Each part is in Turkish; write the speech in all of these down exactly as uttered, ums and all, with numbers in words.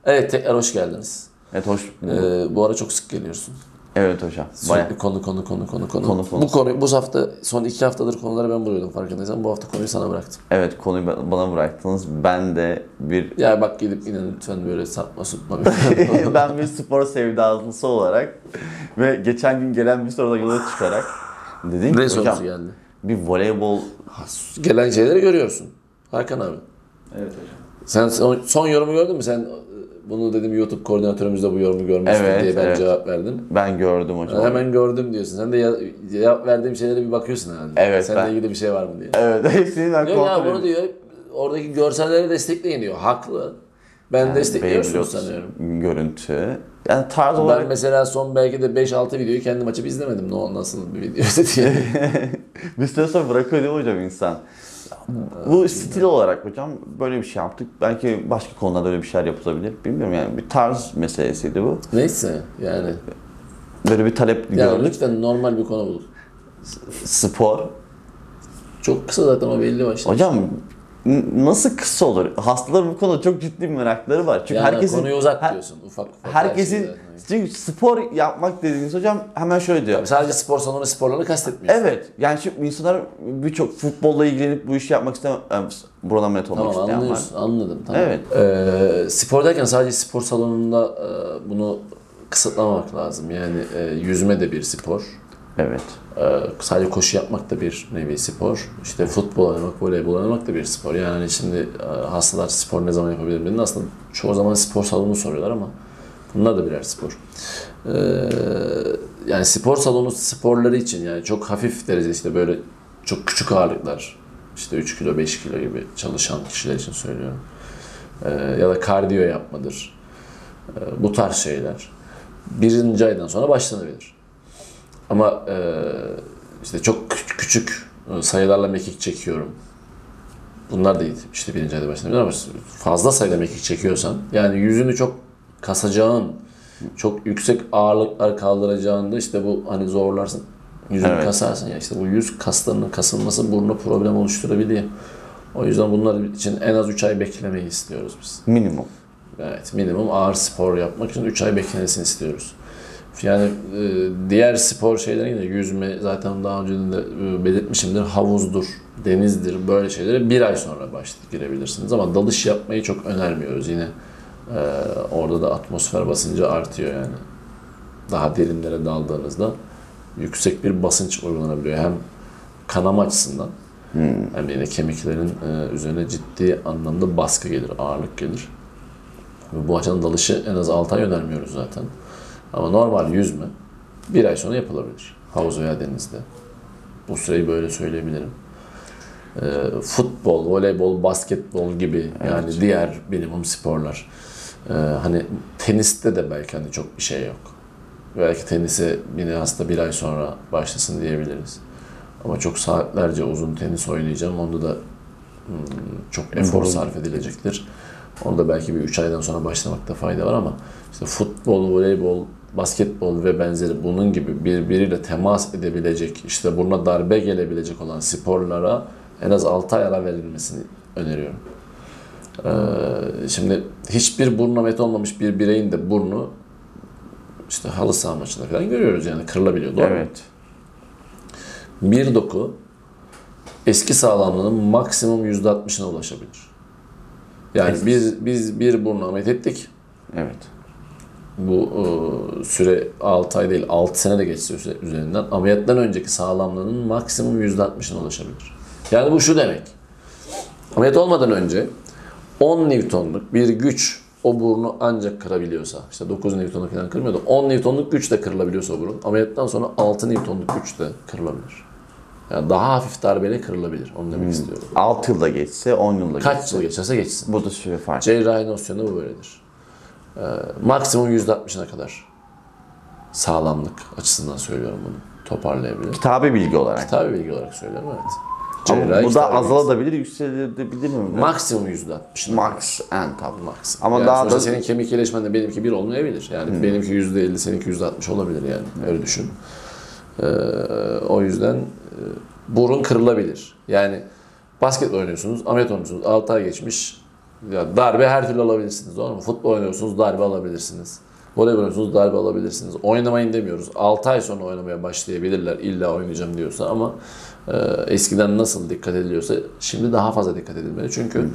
Evet, tekrar hoş geldiniz. Evet, hoş bulduk. Ee, bu ara çok sık geliyorsun. Evet hocam. Sürekli Bayağı. konu konu konu konu konu. Konu, konu. Bu konuyu bu hafta son iki haftadır konuları ben buluyordum farkındaysan. Bu hafta konuyu sana bıraktım. Evet, konuyu ba- bana bıraktınız. Ben de bir Ya bak gidip yine lütfen böyle sapma supma. ben bir spor sevdalısı olarak ve geçen gün gelen bir soruda yola çıkarak dedim ki Ne hocam sorusu geldi? bir voleybol. Gelen şeyleri görüyorsun. Hakan abi. Evet hocam. Sen son, son yorumu gördün mü? Sen bunu dedim YouTube koordinatörümüz de bu yorumu görmüştür Evet, diye ben evet. cevap verdim. Ben gördüm hocam. Hemen gördüm diyorsun. Sen de ya, cevap verdiğim şeylere bir bakıyorsun herhalde. Evet, Seninle ben- ilgili bir şey var mı diye. Evet, hepsini ben Yok kontrol ya bunu ediyorum. diyor. Oradaki görselleri destekleyin diyor. Haklı. Ben Yani destekliyorsun Beyblade sanıyorum. görüntü. Yani tarz Ben olarak mesela son belki de beş altı videoyu kendim açıp izlemedim. Ne nasıl bir video diye. bir süre sonra bırakıyor değil mi hocam insan? Bu stil olarak hocam böyle bir şey yaptık. Belki başka konularda öyle bir şeyler yapılabilir. Bilmiyorum yani bir tarz meselesiydi bu. Neyse yani. Böyle bir talep Yani gördük. lütfen normal bir konu bul. Spor. Çok kısa zaten o belli başlı. Hocam n- nasıl kısa olur? Hastaların bu konuda çok ciddi merakları var. Çünkü yani herkesin konuyu uzat her- diyorsun. Ufak ufak. her herkesin şeyden. çünkü spor yapmak dediğiniz hocam hemen şöyle diyor. Sadece spor salonu sporlarını kastetmiyorsun. Evet. Yani şimdi insanlar birçok futbolla ilgilenip bu işi yapmak isteyen, buradan ameliyat olmak Tamam isteyen var. anlıyorsun, anladım. Tamam. Evet. Ee, spor derken sadece spor salonunda e, bunu kısıtlamamak lazım. Yani e, yüzme de bir spor. Evet. Ee, sadece koşu yapmak da bir nevi spor. İşte futbol oynamak, voleybol oynamak da bir spor. Yani hani şimdi e, hastalar spor ne zaman yapabilirim dediğinde aslında çoğu zaman spor salonu soruyorlar ama bunlar da birer spor. Ee, yani spor salonu sporları için yani çok hafif derecede işte böyle çok küçük ağırlıklar işte üç kilo beş kilo gibi çalışan kişiler için söylüyorum. Ee, ya da kardiyo yapmadır. Ee, bu tarz şeyler birinci aydan sonra başlanabilir. Ama e, işte çok kü- küçük sayılarla mekik çekiyorum. Bunlar da işte birinci ayda başlanabilir ama fazla sayıda mekik çekiyorsan yani yüzünü çok kasacağın, çok yüksek ağırlıklar kaldıracağında işte bu hani zorlarsın. Yüzünü Evet. kasarsın ya işte bu yüz kaslarının kasılması burnu problem oluşturabiliyor. O yüzden bunlar için en az üç ay beklemeyi istiyoruz biz. Minimum. Evet, minimum ağır spor yapmak için üç ay beklemesini istiyoruz. Yani e, diğer spor şeyleri yine yüzme zaten daha önce de e, belirtmişimdir. Havuzdur, denizdir böyle şeylere bir ay sonra başlayıp girebilirsiniz. Ama dalış yapmayı çok önermiyoruz yine. E, orada da atmosfer basıncı artıyor yani. Daha derinlere daldığınızda yüksek bir basınç uygulanabiliyor. Hem kanama açısından Hmm. hem yine kemiklerin e, üzerine ciddi anlamda baskı gelir, ağırlık gelir. Ve bu açıdan dalışı en az altı ay önermiyoruz zaten. Ama normal yüzme bir ay sonra yapılabilir. Havuz veya denizde. Bu süreyi böyle söyleyebilirim. Ee, futbol, voleybol, basketbol gibi yani Evet. diğer minimum sporlar. Ee, hani teniste de belki hani çok bir şey yok. Belki tenise yine hasta bir ay sonra başlasın diyebiliriz. Ama çok saatlerce uzun tenis oynayacağım. Onda da hmm, çok efor Doğru. sarf edilecektir. Onda belki bir üç aydan sonra başlamakta fayda var ama işte futbol, voleybol, basketbol ve benzeri bunun gibi birbiriyle temas edebilecek, işte buna darbe gelebilecek olan sporlara en az altı ay ara verilmesini öneriyorum. Ee, şimdi hiçbir burun ameliyatı olmamış bir bireyin de burnu işte halı saha maçında falan görüyoruz yani kırılabiliyor. Doğru mu? Evet. Bir doku eski sağlamlığının maksimum yüzde altmışına ulaşabilir. Yani Eski. biz biz bir burnu ameliyat ettik. Evet. Bu e, süre altı ay değil altı sene de geçse üzerinden ameliyattan önceki sağlamlığının maksimum yüzde altmışına ulaşabilir. Yani bu şu demek. Ameliyat olmadan önce on Newton'luk bir güç o burnu ancak kırabiliyorsa, işte dokuz Newton'luk falan kırmıyordu. on Newton'luk güç de kırılabiliyorsa o burun, ameliyattan sonra altı Newton'luk güç de kırılabilir. Yani daha hafif darbeyle kırılabilir. Onu demek istiyorum. altı yılda geçse, on yılda Kaç geçse. yıl geçerse geçsin. Bu da süre fark. Cerrahi nosyonu bu böyledir. Ee, maksimum yüzde altmışına kadar sağlamlık açısından söylüyorum bunu. Toparlayabilir. Kitabi bilgi olarak. Tabi bilgi olarak söylüyorum evet. Ama Cerrahi bu da kitabi bilgisi. azalabilir, yükselebilir mi? Maksimum yüzde altmışına. Max en top. Max. Ama Yani daha sonuçta da senin kemik iyileşmende benimki bir olmayabilir. Yani benimki yüzde elli, seninki yüzde altmış olabilir yani. Öyle düşün. Ee, o yüzden e, burun kırılabilir. Yani basket oynuyorsunuz, ameliyat olmuşsunuz, altı ay geçmiş. Ya darbe her türlü alabilirsiniz, doğru mu? Futbol oynuyorsunuz, darbe alabilirsiniz. Voleybol oynuyorsunuz, darbe alabilirsiniz. Oynamayın demiyoruz. altı ay sonra oynamaya başlayabilirler illa oynayacağım diyorsa ama e, eskiden nasıl dikkat ediliyorsa şimdi daha fazla dikkat edilmeli. Çünkü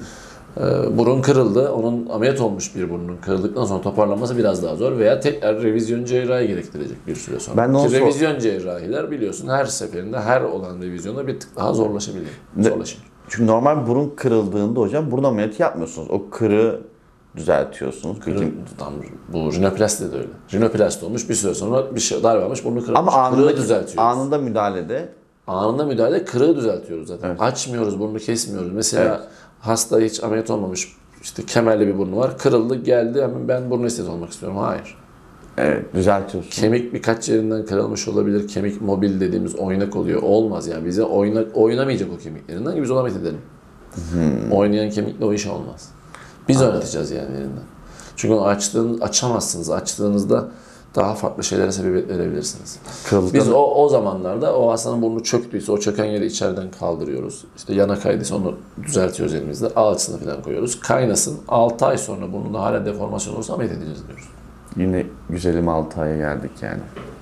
e, burun kırıldı. Onun ameliyat olmuş bir burnun kırıldıktan sonra toparlanması biraz daha zor veya tekrar revizyon cerrahi gerektirecek bir süre sonra. Ben de onu Ki sor- revizyon cerrahiler biliyorsun her seferinde her olan revizyonda bir tık daha zorlaşabilir. Ne- Zorlaşır. Çünkü normal burun kırıldığında hocam burun ameliyatı yapmıyorsunuz. O kırığı düzeltiyorsunuz. Peki, Tam bu rinoplasti de öyle. Rinoplasti olmuş bir süre sonra bir şey darbe almış burnu kırılmış. ama Kırığı anında, düzeltiyoruz. anında müdahalede Anında müdahale kırığı düzeltiyoruz zaten. Evet. Açmıyoruz, burnu kesmiyoruz. Mesela Evet. hasta hiç ameliyat olmamış, işte kemerli bir burnu var. Kırıldı, geldi hemen ben burnu esteti olmak istiyorum. Hayır. evet, düzeltiyorsunuz. Kemik birkaç yerinden kırılmış olabilir. Kemik mobil dediğimiz oynak oluyor. Olmaz yani. Bize oynak, oynamayacak o kemiklerinden ki biz ona edelim. Hmm. Oynayan kemikle o iş olmaz. Biz oynatacağız yani yerinden. Çünkü onu açtığınız, açamazsınız. Açtığınızda daha farklı şeylere sebebiyet verebilirsiniz. Kırıldıktan- Biz o, o zamanlarda o hastanın burnu çöktüyse o çöken yeri içeriden kaldırıyoruz. İşte yana kaydıysa onu düzeltiyoruz elimizde. Alçısını falan koyuyoruz. Kaynasın. altı ay sonra burnunda hala deformasyon olursa ameliyat edeceğiz diyoruz. Yine güzelim altı aya geldik yani.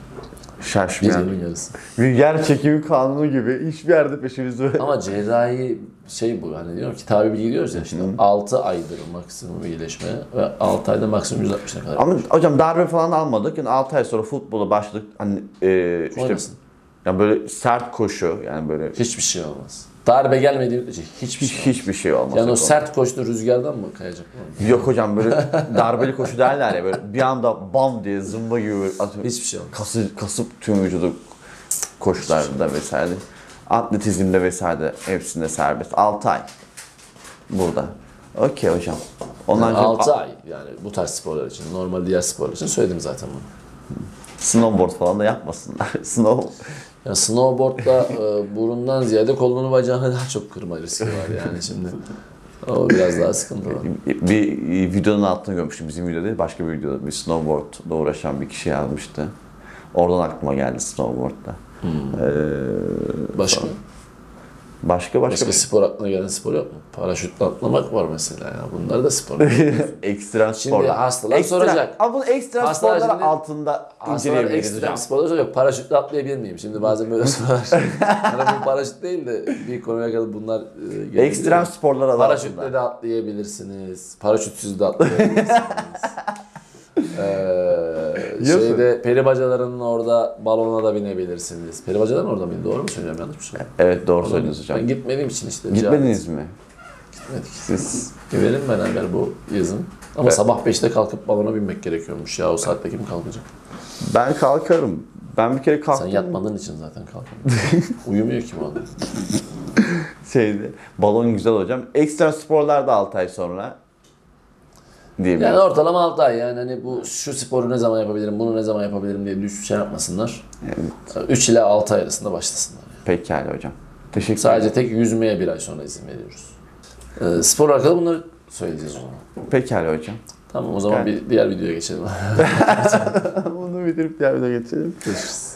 Şaşmayan. Gecenin yarısı. Bir yer çekimi kanunu gibi hiçbir yerde peşimizde. Ama cerrahi şey bu hani diyorum ki tabi bilgi diyoruz ya işte altı aydır maksimum iyileşme ve altı ayda maksimum yüz altmışına kadar. Ama hocam darbe falan almadık. Yani altı ay sonra futbola başladık. Hani e, işte Oynasın. yani böyle sert koşu yani böyle Hiçbir şey olmaz. Darbe gelmediği müddetçe hiçbir hiç, şey olmaz. hiçbir şey olmaz. Yani o sert koştu rüzgardan mı kayacak? mı? Yok hocam böyle darbeli koşu derler ya böyle bir anda bam diye zımba gibi böyle atıyor. Hiçbir şey olmaz. Kası, kasıp tüm vücudu koşularda vesaire. Atletizmde vesaire hepsinde serbest. altı ay burada. Okey hocam. Ondan Yani sonra altı ay yani bu tarz sporlar için, normal diğer sporlar için söyledim zaten bunu. snowboard falan da yapmasınlar. Snow Yani snowboard'da e, burundan ziyade kolunu bacağını daha çok kırma riski var yani şimdi. O biraz daha sıkıntılı. bir videonun altına görmüştüm. Bizim video değil, başka bir videoda bir snowboardla uğraşan bir kişi yazmıştı. Oradan aklıma geldi snowboard'da. Hmm. Ee, Başka? başka başka, Başka spor aklına gelen spor yok mu? Paraşütle atlamak var mesela ya. Bunlar da spor. ekstrem Şimdi sporlar. hastalar Ekstrem- soracak. Ama bunu ekstrem Hastalar sporlar şimdi- altında Hastalar inceleyebiliriz ekstrem hocam. sporlar soracak. Paraşütle atlayabilir miyim? Şimdi bazen böyle sorular. Hani bu paraşüt değil de bir konuya kadar bunlar e, gelebiliyor. Ekstrem sporlar adı Paraşütle altında. de atlayabilirsiniz. Paraşütsüz de atlayabilirsiniz. ee, şeyde peri bacalarının orada balona da binebilirsiniz. Peri bacaların orada mıydı? Doğru mu söylüyorum? Yanlış mı söylüyorum? Evet doğru Orada söylüyorsunuz Ben hocam. gitmediğim için işte. Gitmediniz mi? Gitmedik. Siz Gidelim beraber bu yazın. Ama Evet. sabah beşte kalkıp balona binmek gerekiyormuş ya. O saatte kim kalkacak? ben kalkarım. Ben bir kere Sen kalktım. yatmadığın için zaten kalkamıyorsun. Uyumuyor ki bu adam. Şeydi. Balon güzel hocam. Ekstrem sporlarda altı ay sonra diyebilirim. Yani ortalama altı ay yani hani bu şu sporu ne zaman yapabilirim, bunu ne zaman yapabilirim diye düş şey yapmasınlar. Evet. üç ile altı ay arasında başlasınlar. Pekala hocam. Teşekkür ederim. Sadece tek yüzmeye bir ay sonra izin veriyoruz. Ee, spor hakkında bunları söyleyeceğiz o zaman. Pekala hocam. Tamam o zaman Yani- bir diğer videoya geçelim. Bunu bitirip diğer videoya geçelim. Görüşürüz.